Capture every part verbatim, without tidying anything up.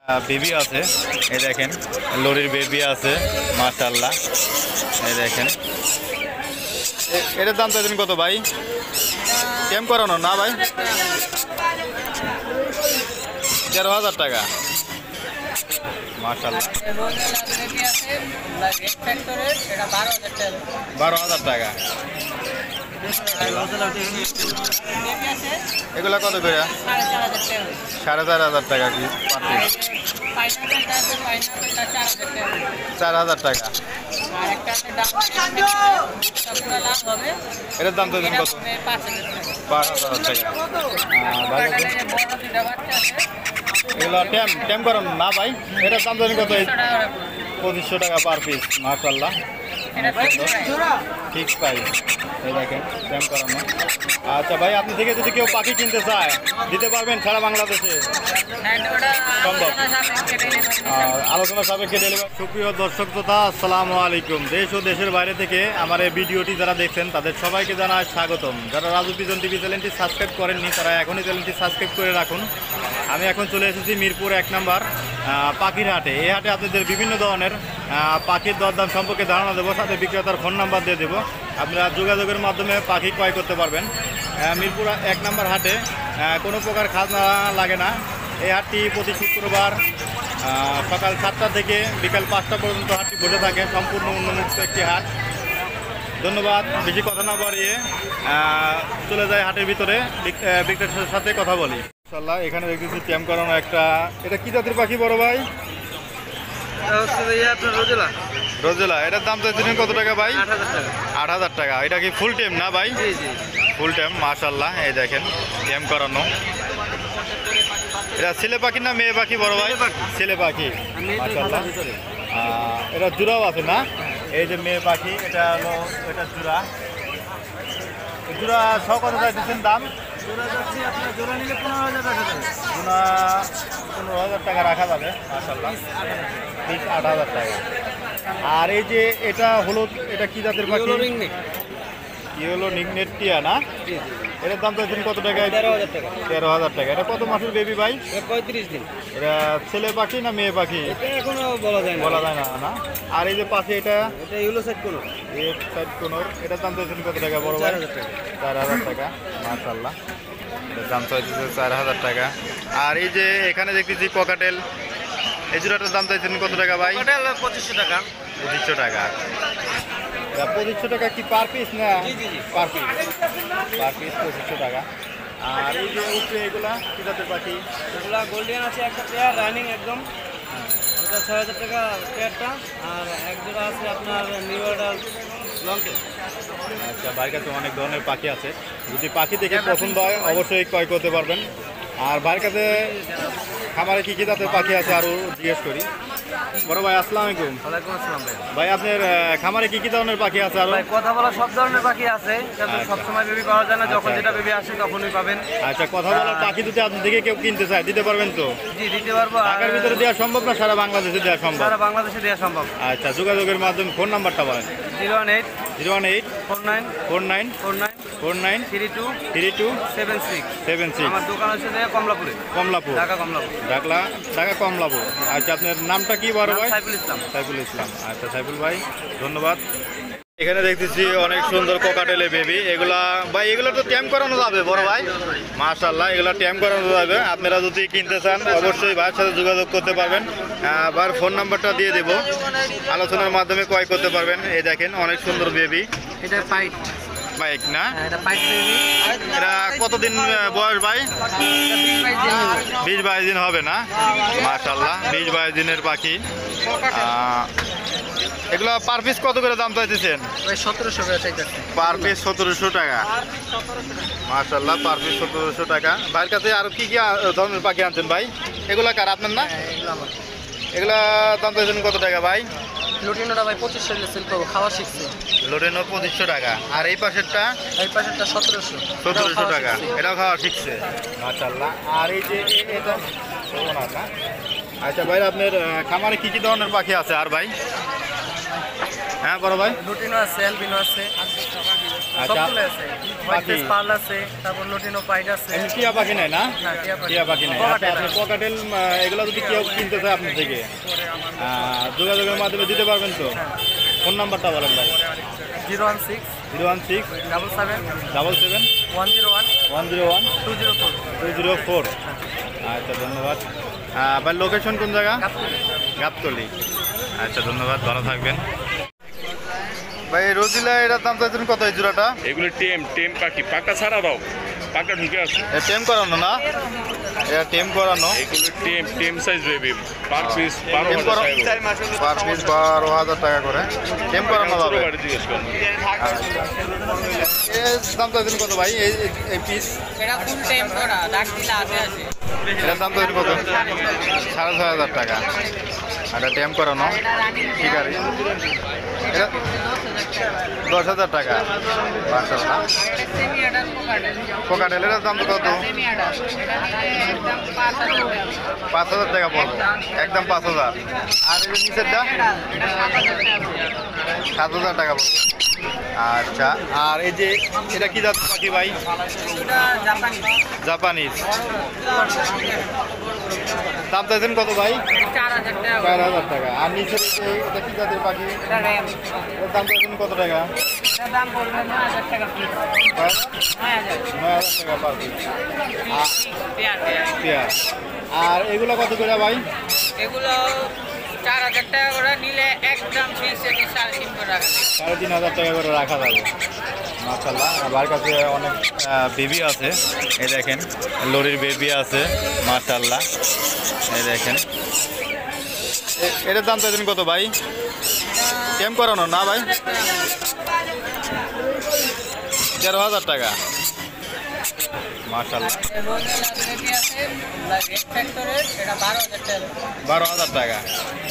Baby আছে, এই দেখেন লরির বেবি আছে মাশাআল্লাহ। এই দেখেন এটার দাম চাইছেন কত ভাই? কেম করানো না ভাই? তেরো হাজার টাকা মাশাআল্লাহ। বারো হাজার টাকা। এগুলা কত করে? সাড়ে চার হাজার টাকা কি? চার হাজার টাকা। এটার দাম তো কত? পাঁচ হাজার টাকা। এগুলো ট্যাম ট্যাম করেন না ভাই? এটার দাম জানি কত? পঁচিশশো টাকা পার পিস মাশাআল্লাহ। ঠিক প্রাইস। এই দেখেন ট্যাম করানো। আচ্ছা ভাই, আপনি থেকে যদি কেউ পাখি কিনতে চায় দিতে পারবেন সারা বাংলাদেশে? সম্ভব। আলোচনা সাপেক্ষে ডেলিভারি। সুপ্রিয় দর্শক শ্রোতা, আসসালামু আলাইকুম। দেশ ও দেশের বাইরে থেকে আমার এই ভিডিওটি যারা দেখছেন তাদের সবাইকে জানাই স্বাগতম। যারা রাজু পিজন টিভি চ্যানেলটি সাবস্ক্রাইব করেননি তারা এখনই চ্যানেলটি সাবস্ক্রাইব করে রাখুন। আমি এখন চলে এসেছি মিরপুর এক নম্বর পাখির হাটে। এই হাটে আপনাদের বিভিন্ন ধরনের পাখির দরদাম সম্পর্কে ধারণা দেবো, সাথে বিক্রেতার ফোন নাম্বার দিয়ে দেবো। আপনারা যোগাযোগের মাধ্যমে পাখি ক্রয় করতে পারবেন। মিরপুর এক নম্বর হাটে কোনো প্রকার খাজনা লাগে না। এই হাটটি প্রতি শুক্রবার সকাল সাতটা থেকে বিকাল পাঁচটা পর্যন্ত হাটটি বসে থাকে। সম্পূর্ণ উন্মুক্ত একটি হাট। ধন্যবাদ। বেশি কথা না বাড়িয়ে চলে যায় হাটের ভিতরে, বিক্রেতার সাথে কথা বলি। ইনশাআল্লাহ এখানে দেখতেছি ট্যাম করানো একটা, এটা কি জাতের পাখি বড় ভাই? রোজেলা। রোজেলা। এটার দাম চাইছিলেন কত টাকা ভাই? আট হাজার টাকা। এটা কি ফুল টেম না ভাই? ফুল টেম মাশাআল্লাহ। এই দেখেন ট্যাম করানো। এটা ছেলে পাখি না মেয়ে পাখি বড় ভাই? ছেলে পাখি মাশাআল্লাহ। এটা জোড়াও আছে না? এই যে মেয়ে পাখি, এটা হলো এটা জোড়া। জোড়া ছ কত চাইতেছেন দাম? জোড়া নিলে পনেরো হাজার টাকা। জোড়া পনেরো হাজার টাকা রাখা যাবে মাশাআল্লাহ। বিশ আট হাজার টাকা। আর এই যে এটা হলো, এটা কি জাতের পাখি? কি হলো নিগনেট টিয়া না? এটার দাম চাইছেন কত টাকা? তেরো হাজার টাকা। তেরো হাজার টাকা। এটা কত মাসের বেবি ভাই? পঁয়ত্রিশ দিন। এটা ছেলে পাখি না মেয়ে পাখি? এখনো বলা যায় না। বলা যায় না না। আর এই যে পাশে এটা এটা ইউলো সাইড কোনর। এই সাইড কোনর। এটার দাম চাইছেন কত টাকা বড় ভাই? চার হাজার টাকা মাশাআল্লাহ। এটার দাম চাইছে চার হাজার টাকা। আর এই যে এখানে দেখতেছি ককাটেল, এই জোড়াটার দাম চাইছেন কত টাকা ভাই? পঁচিশশো টাকা। পঁচিশশো টাকা। পঁচিশশো টাকা কি পার পিস না? Per piece. পার পিস পঁচিশশো টাকা। আর এই যে উপরে এগুলা কি জাতের পাখি? এগুলা গোল্ডিয়ান আছে একটা পেয়ার রানিং একদম, এটা ছয় হাজার টাকা পেয়ারটা। আর এক জোড়া আছে আপনার নিউ অর্ডার লঙ্কে। আচ্ছা, বাইরের কাছে অনেক ধরনের পাখি আছে। যদি পাখি দেখে পছন্দ হয় অবশ্যই ক্রয় করতে পারবেন। আর বাইরের কাছে খামারে কী কী জাতের পাখি আছে আরও জিজ্ঞেস করি। বড় ভাই আসসালামু আলাইকুম। ওয়ালাইকুম আসসালাম ভাই। ভাই আপনার খামারে কি কি ধরনের পাখি আছে? আর কথা বলা সব ধরনের পাখি আছে, সব সময় বেবি পাওয়া যায় না, যখন যেটা বেবি আসে তখনই পাবেন। আচ্ছা, কথা বলার পাখি যদি আপনি থেকে কেউ কিনতে চায় দিতে পারবেন তো? জি দিতে পারবো। ঢাকার ভিতরে দেওয়া সম্ভব না সারা বাংলাদেশে দেওয়া সম্ভব? সারা বাংলাদেশে দেওয়া সম্ভব। আচ্ছা, যোগাযোগের মাধ্যমে ফোন নাম্বারটা বলেন। Zero one eight zero one eight four nine four nine four nine four nine three two three two seven six seven six. আমার দোকান আছে কমলাপুরে। কমলাপুর, ঢাকা কমলাপুর। ঢাকা ঢাকা কমলাপুর। আচ্ছা, আপনার নামটা কি বড় ভাই? সাইফুল ইসলাম। সাইফুল ইসলাম। আচ্ছা সাইফুল ভাই ধন্যবাদ। এখানে দেখতেছি অনেক সুন্দর কোকাটেলে বেবি। এগুলা ভাই এগুলো তো ট্যাম করানো যাবে বড় ভাই? মাশাআল্লাহ, এগুলো ট্যাম করানো যাবে। আপনারা যদি কিনতে চান অবশ্যই ভাইয়ের সাথে যোগাযোগ করতে পারবেন। ভাইয়ের ফোন নাম্বারটা দিয়ে দেবো, আলোচনার মাধ্যমে ক্রয় করতে পারবেন। এই দেখেন অনেক সুন্দর বেবি। এটা পাইট বাইক না? এটা পাইট বেবি। এটা কতদিন বয়স ভাই? বিশ বাইশ দিন হবে না? মাশাআল্লাহ, বিশ বাইশ দিনের পাখি। এগুলো পার পিস কত করে দাম চাইতেছেন? সতেরোশো করে চাইতেছে। পার পিস সতেরোশো টাকা মাশাআল্লাহ, পার পিস সতেরোশো টাকা। ভাইয়ের কাছে আরো কি কি ধরনের পাখি আনছেন ভাই? এগুলা কার আপনার না? এগুলা দাম চাইছেন কত টাকা ভাই? লুটিনোটা ভাই পঁচিশশো সেল করবো, খাওয়া শিখছে। লুটিনো পঁচিশশো টাকা। আর এই পাশেরটা? এই পাশেরটা সতেরোশো। সতেরোশো টাকা। এটাও খাওয়া শিখছে মাশাআল্লাহ। আর এই যে এটা না? আচ্ছা ভাই, আপনার খামারে কি কি ধরনের পাখি আছে আর ভাই? হ্যাঁ বড় ভাই। লুটিনো আছে, অ্যালবিনো আছে, আচ্ছা সবগুলো আছে। হোয়াইট ফেস পার্ল আছে, তারপর লুটিনো পাইট আছে। এমনি টিয়া পাখি নেই না? হ্যাঁ, টিয়া পাখি। টিয়া পাখি নেই। আচ্ছা, আপনি পকাটেল আহ, এগুলো যদি কেউ কিনতে চায় আপনার থেকে আহ, যোগাযোগের মাধ্যমে দিতে পারবেন তো? ফোন নাম্বারটা বলেন ভাই। Zero one six zero one six double seven double seven one zero one one zero one two zero four. Two zero four. আচ্ছা ধন্যবাদ। আহ, ভাই লোকেশন কোন জায়গা? গাবতলি। আচ্ছা ধন্যবাদ, ভালো থাকবেন ভাই। রোজিলা এটার দাম চাইছেন কত এই জোড়াটা? এগুলো টেম টেম পাখি পাকা ছাড়া দাও, পাকা ঢুকে আছে। এটা টেম করানো না? এটা টেম করানো। এগুলো টেম টেম সাইজ বেবি, পার পিস বারো টেম হাজার করা টাকা পার পিস বারো হাজার টাকা করে টেম করানো ছোট যাবে। গাড়ি জিজ্ঞেস করুন। এর দাম চাইছেন কত ভাই এই এই পিস? এটা ফুল টাইম করা দাগ দিলে হাতে আছে। এটার দাম চাইছেন কত? সাড়ে ছয় হাজার টাকা। এটা টেম করানো ঠিক আছে। এটা দশ হাজার টাকা। মাশাআল্লাহ। সেমি অ্যাডাল পোকাটেল কোকাটেলের দাম তো কত? সেমি অ্যাডাল এটা নিলে একদম পাঁচ হাজার টাকা। পাঁচ হাজার টাকা পড়বে, একদম পাঁচ হাজার। আর এই যে নিচেরটা এটা সাত হাজার টাকা। সাত হাজার টাকা পড়বে। আচ্ছা, আর এই যে এটা কি জাত পাখি ভাই? এটা জাপানি জাপানিজ। দাম চাইছেন কত ভাই? চার হাজার টাকা। চার হাজার টাকা। আর নিচের এই যে এটা কি জাতের পাখি? এটা র্যাম। এর দাম চাইছেন কত টাকা? এটার দাম পড়বে নয় হাজার টাকা পিস। ভাই, নয় হাজার নয় হাজার টাকা per piece. Pair pair. Pair. আর এগুলো কত করে ভাই? এগুলো চার হাজার টাকা করে নিলে একদম ফিক্স এটি সাড়ে তিন করে রাখা যায়। সাড়ে তিন হাজার টাকা করে রাখা যাবে। মাশাআল্লাহ, আমার কাছে অনেক বেবি আছে। এই দেখেন লরির বেবি আছে মাশাআল্লাহ। এই দেখেন এ- এটার দাম চাইছেন কত ভাই? কেম করানো না ভাই? তেরো হাজার টাকা। মাশাআল্লাহ, রোজ রেডি আছে রেড ফ্যাক্টরের এটা বারো হাজার টাকা। বারো হাজার টাকা।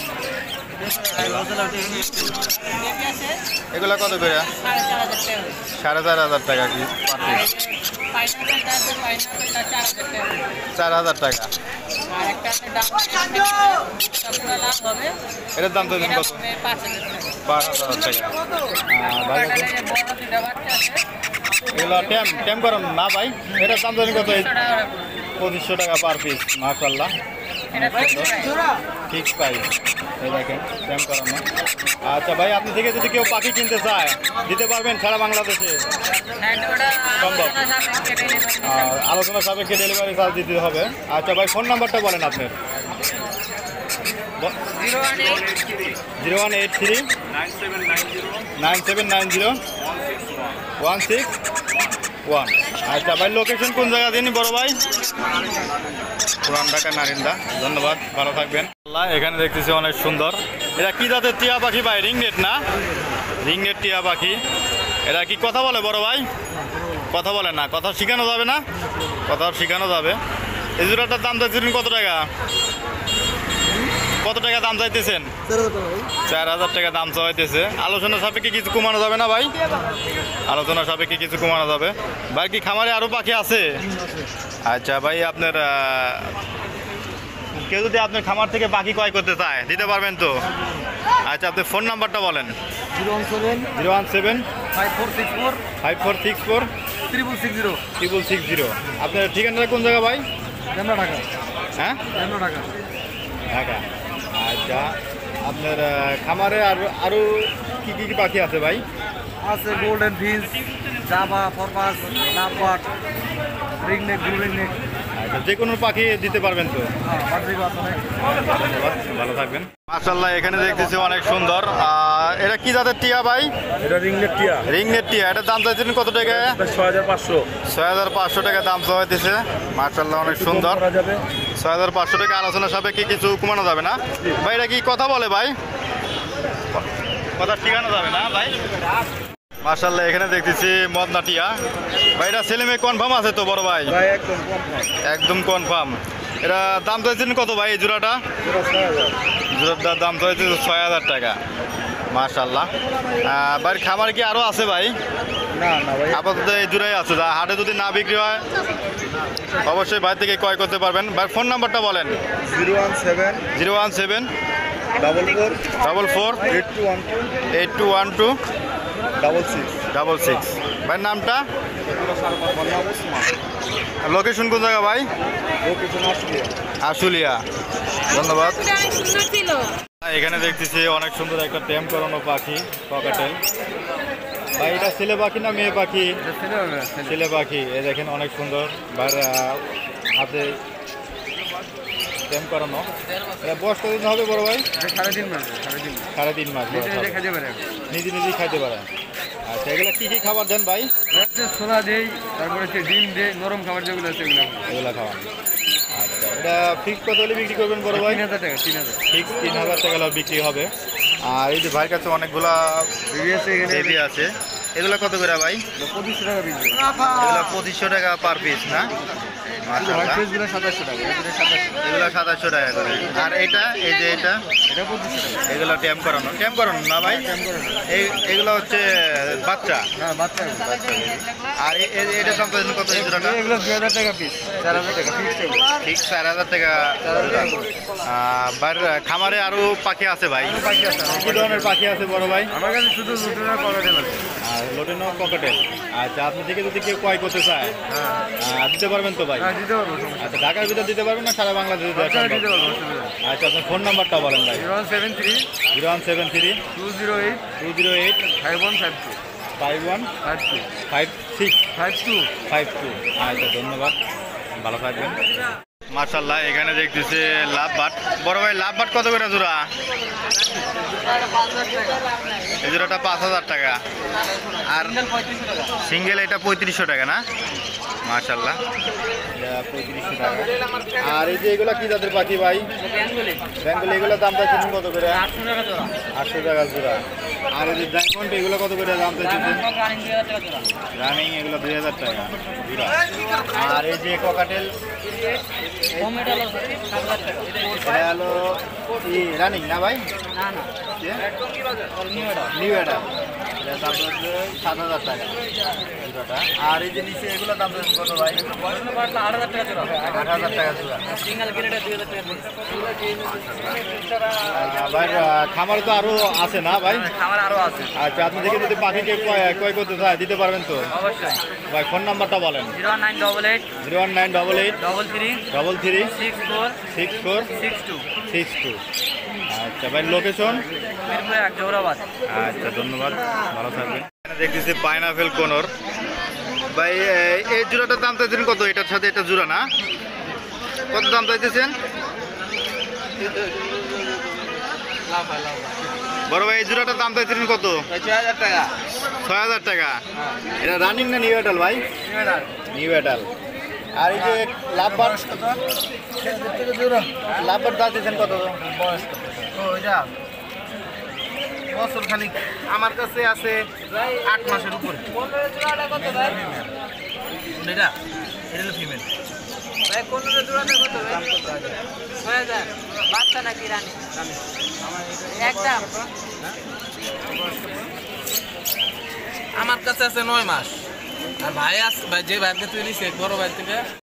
বেবি আছে এগুলো কত করে? সাড়ে চার হাজার টাকা। সাড়ে চার হাজার টাকা কি পার পিস? পাইনাপেলটা আছে পাইনাপেলটা চার হাজার টাকা। চার হাজার টাকা। আর একটা আছে ডাব পুরো লাভ হবে। এটার দাম চাইছেন এটা কত? হবে পাঁচ হাজার টাকা। পাঁচ হাজার টাকা। আহ, ভাই কাটালে যে বড় দুটা বাচ্চা আছে এগুলো ট্যাম ট্যাম করানো না ভাই? এটার দাম জানি কত? একশো টাকা করে পড়বে। পঁচিশশো টাকা পার পিস। মাশাআল্লাহ, এটা ফিক্স প্রাইস। Fix price. এই দেখেন ট্যাম করানো। আচ্ছা ভাই, আপনি থেকে যদি কেউ পাখি কিনতে চায় দিতে পারবেন সারা বাংলাদেশে? হ্যাঁ, ওটা সম্ভব। আলোচনা সাপেক্ষে delivery আর আলোচনা সাপেক্ষে ডেলিভারি চার্জ দিতে হবে। আচ্ছা ভাই, ফোন নাম্বারটা বলেন আপনার। Zero one eight zero one eight three nine seven nine zero one six one. আচ্ছা ভাই, লোকেশন কোন জায়গা দিন বড় ভাই? পুরান ঢাকা নারিন্দা। ধন্যবাদ, ভালো থাকবেন। আল্লাহ, এখানে দেখতেছি অনেক সুন্দর। এটা কি জাতের টিয়া পাখি ভাই? রিংনেট না? রিংনেট টিয়া পাখি। এটা কি কথা বলে বড় ভাই? কথা বলে না? কথা শেখানো যাবে না? কথা শেখানো যাবে। এই জোড়াটার দাম চাইছেন কত টাকা? কত টাকা দাম চাইতেছেন? চার হাজার টাকা দাম চাইতেছে। আলোচনা সাপেক্ষে কিছু কমানো যাবে না ভাই? আলোচনা সাপেক্ষে কিছু কমানো যাবে। ভাই কি খামারে আরো পাখি আছে? আচ্ছা ভাই, আপনার আহ, কেউ যদি আপনার খামার থেকে পাখি ক্রয় করতে চায় দিতে পারবেন তো? আচ্ছা, আপনার ফোন নাম্বারটা বলেন। Zero one seven zero one seven five four six four five four six four triple six zero. Triple six zero. আপনার ঠিকানাটা কোন জায়গা ভাই? ঢাকা ঢাকা হ্যাঁ, ঢাকা। ঢাকা। আচ্ছা, আপনার আহ, খামারে আর আরও কী কী কী পাখি আছে ভাই? আছে golden fish, java, forpus, lovebird, ringneck, blue ringneck. আচ্ছা, যে কোনো পাখি দিতে পারবেন তো? হ্যাঁ, বাদরিক আছে অনেক। ধন্যবাদ, ভালো থাকবেন। মাশাআল্লাহ, এখানে দেখতেছি অনেক সুন্দর। আহ, এটা কি জাতের টিয়া ভাই? এটা রিংনেট টিয়া রিংনেট টিয়া। এটার দাম চাইছেন কত টাকা? ছয় হাজার পাঁচশো ছয় হাজার পাঁচশো টাকা দাম চাইতেছে। মাশাআল্লাহ, অনেক সুন্দর। যাবে। ছয় হাজার পাঁচশো টাকা আলোচনা সাপেক্ষে কিছু কমানো যাবে না ভাই? এটা কি কথা বলে ভাই? কথা ঠিকানো যাবে না ভাই? মাশাআল্লাহ, এখানে দেখতেছি মদনা টিয়া। ভাই এটা ছেলে মেয়ে কনফার্ম আছে তো বড় ভাই? ভাই একদম কম দাম। একদম কনফার্ম। এটা দাম চাইছেন কত ভাই এই জোড়াটা? জোড়াটার দাম চাইছে ছয় হাজার টাকা। মাশাআল্লাহ। আহ, বাড়ির খামার কি আরও আছে ভাই? না না ভাই, আপাতত এই জোড়াই আছে। যা হাটে যদি না বিক্রি হয় অবশ্যই ভাই থেকে ক্রয় করতে পারবেন। ভাই ফোন নাম্বারটা বলেন। Zero one seven zero one seven double four double four eight two one two eight two one two double six double six ভাই নামটা লোকেশন কোন জায়গা ভাই লোকেশন আসলে আশুলিয়া ধন্যবাদ অনেক সুন্দর ছিল। এখানে দেখতেছি অনেক সুন্দর একটা টেম করানো পাখি ককাটেল ভাই এটা ছেলে পাখি না মেয়ে পাখি ছেলে পাখি এ দেখেন অনেক সুন্দর বাইরে হাতে টেম করানো এটা বয়স কতদিন হবে বড় ভাই সাড়ে তিন মাস সাড়ে তিন মাস সাড়ে তিন মাস বয়স হবে। খেতে পারে নিজে নিজেই খাইতে পারে আচ্ছা এগুলো কী কী খাবার দেন ভাই ছোলা দেই, তারপরে হচ্ছে ডিম দেই, নরম খাবার যেগুলো আছে সেগুলো এগুলো খাওয়ান আচ্ছা এটা ফিক্স কত হলে বিক্রি করবেন বড় ভাই তিন হাজার টাকা তিন হাজার ফিক্স তিন হাজার টাকা হলে বিক্রি হবে। আর এই যে ভাইয়ের কাছে অনেকগুলা বেবি আছে এখানে বেবি আছে এগুলো কত করে ভাই পঁচিশশো টাকা পিস এগুলো পঁচিশশো টাকা পার পিস না মাশাআল্লাহ। পিসগুলো সাতাশশো টাকা এগুলো সাতাশশো এগুলো সাতাশশো টাকা করে আর এটা এই যে এটা এটা পঁচিশশো টাকা এগুলো ট্যাম করানো ট্যাম করানো না ভাই এই এগুলো হচ্ছে বাচ্চা হ্যাঁ বাচ্চা আর এ- এ- এটার দাম কত কত এই জোড়াটা এগুলো দুই হাজার টাকা পিস চার হাজার টাকা ফিক্সড এগুলো ঠিক চার হাজার টাকা আহ, বাইরে খামারে আরো পাখি আছে ভাই পাখি আছে আমার কি ধরনের পাখি আছে বড় ভাই আমার কাছে শুধু লুটেরা কলাটেল আছে আর লোটেনো ককাটেল আচ্ছা আপনি থেকে যদি কেউ ক্রয় করতে চায় আহ, দিতে পারবেন তো ভাই হ্যাঁ দিতে পারবো সমস্যা আচ্ছা ঢাকার ভিতর দিতে পারবেন না সারা বাংলাদেশে দেওয়া নেই। দিতে সম্ভব? পারবো অসুবিধা নেই। আচ্ছা আপনার ফোন নাম্বারটা বলেন ভাই zero one seven three zero one seven three two zero eight two zero eight five one five two five one five two five six five two five two আচ্ছা ধন্যবাদ ভালো থাকবেন মার্শাল্লাহ এখানে দেখতেছে লাভ বাট বড় ভাই লাভ বাট কত করে জোড়া এই জোড়াটা পাঁচ হাজার টাকা আর সিঙ্গেল এটা পঁয়ত্রিশশো টাকা না মার্শাল্লাহ পঁয়ত্রিশশো টাকা আর এই যে এগুলো কি জাতের পাখি ভাই বেঙ্গলি এগুলোর দাম চাইছেন কত করে আটশো টাকা জোড়া আর এই যে ডায়মন্ড এগুলো কত করে দাম চাইছেন রানিং এগুলো দুই হাজার টাকা জোড়া আর এই যে ককাটেল এটা হলো ই রানিং না ভাই নিউ এটা এটার দাম হচ্ছে সাত হাজার টাকা জোড়াটা আর এই যে নিচে এগুলো দাম হচ্ছে কত ভাই আট হাজার টাকা জোড়া আহ, ভাই আহ, খামার তো আরো আছে না ভাই আমার আরো আছে আচ্ছা আপনি থেকে যদি পাখিকে ক্রয় ক্রয় করতে চায় দিতে পারবেন তো অবশ্যই ভাই ফোন নাম্বারটা বলেন zero nine double eight zero one nine double eight double three double three six four six four six two six two আচ্ছা ভাই লোকেশন মিরপুর এক জৌরাবাদ। আচ্ছা ধন্যবাদ ভালো থাকবেন এখানে দেখতেছি পাইনাপেল কোনর ভাই এই- এই জোড়াটার দাম চাইছেন কত এটার সাথে এটা জোড়া না কত দাম চাইতেছেন বড় ভাই এই জোড়াটার দাম চাইছেন কত ছয় হাজার টাকা ছয় হাজার টাকা এটা রানিং না নিউ এটাল ভাই নিউ এটাল আর এই যে লাভবার লাভবার দাম দিচ্ছেন কত বছর খানিক আমার কাছে আছে আট মাসের উপরে এটা এটা হলো ফিমেল ভাই কোন জোড়াটা কত ভাই? ছয় হাজার বাচ্চা নাকি রানী একদম আমার কাছে আছে নয় মাস আর ভাই আছে ভাই যে ভাইকে তুই নিছিস বড় ভাই থেকে